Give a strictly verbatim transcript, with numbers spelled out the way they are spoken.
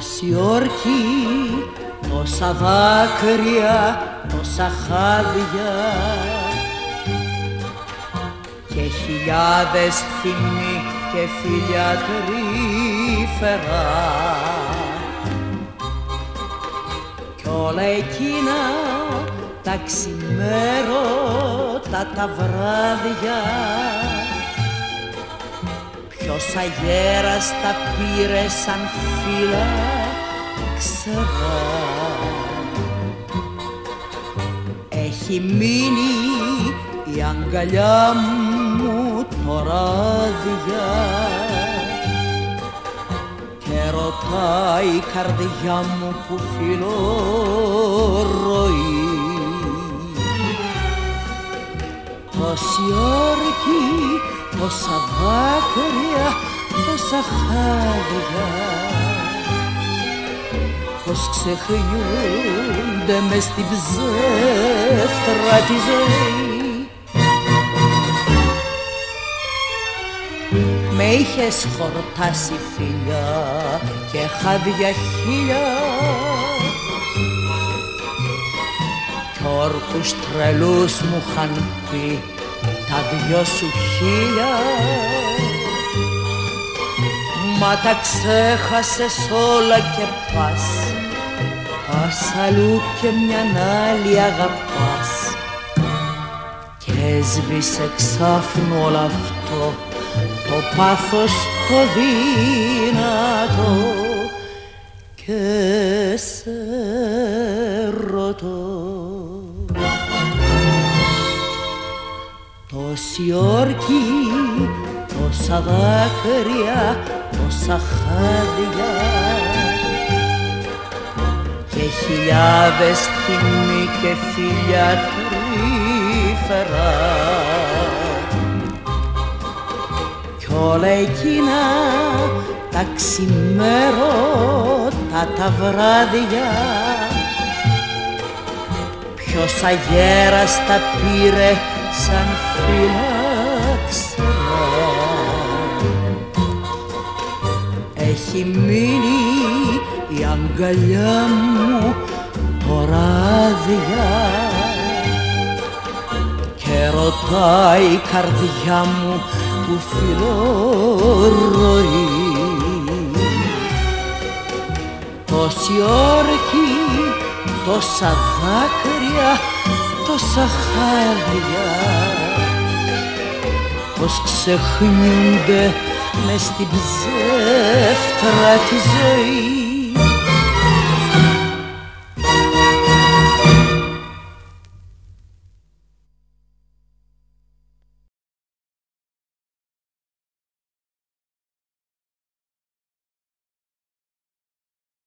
Τόση όρκη, τόσα δάκρυα, τόσα χάδια και χιλιάδες θυμοί και φίλια τρυφερά κι όλα εκείνα τα ξημέρωτα τα βράδια ποιος αγέραστα πήρε σαν φύλλα ξερά. Έχει μείνει η αγκαλιά μου τώρα άδεια και ρωτάει η καρδιά μου που φιλορροεί. Τόση όρκη, τόσα δάκρυα, τόσα χάδια πως ξεχνιούνται μες στην ψεύτρα τη ζωή. Με είχες χορτάσει φίλια και χάδια χίλια κι όρκους τρελούς μου είχαν πει τα δυο σου χίλια. Μα τα ξέχασες όλα και πας, πας αλλού και μιαν άλλη αγαπάς και έσβησε ξάφνου όλο αυτό το πάθος το δυνατό και σε ρωτώ. Τόση όρκη, τόσα δάκρυα, τόσα χάδια και χιλιάδες θυμοί και φίλια τρυφερά κι όλα εκείνα τα ξημέρωτα τα βράδια ποιος αγέραστα πήρε σαν φύλλα ξερά. Έχει μείνει η αγκαλιά μου τώρα άδεια και ρωτάει η καρδιά μου που φιλορροεί. Τόση όρκη, τόσα δάκρυα, τόσα χάδια πως ξεχνιούνται μες στην ψεύτρα τη ζωή.